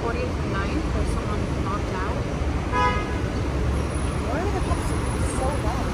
40th and 9th, there's someone knocked out. Why are the cups so long?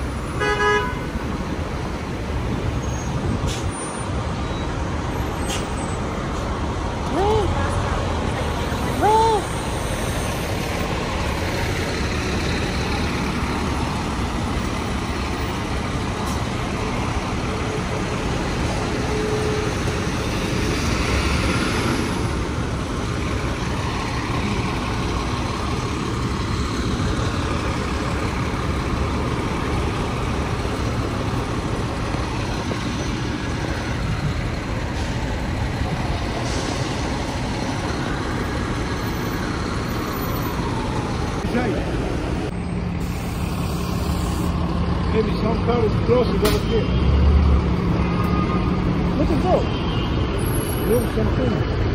Maybe some car is closer than here. Look at those. Little something.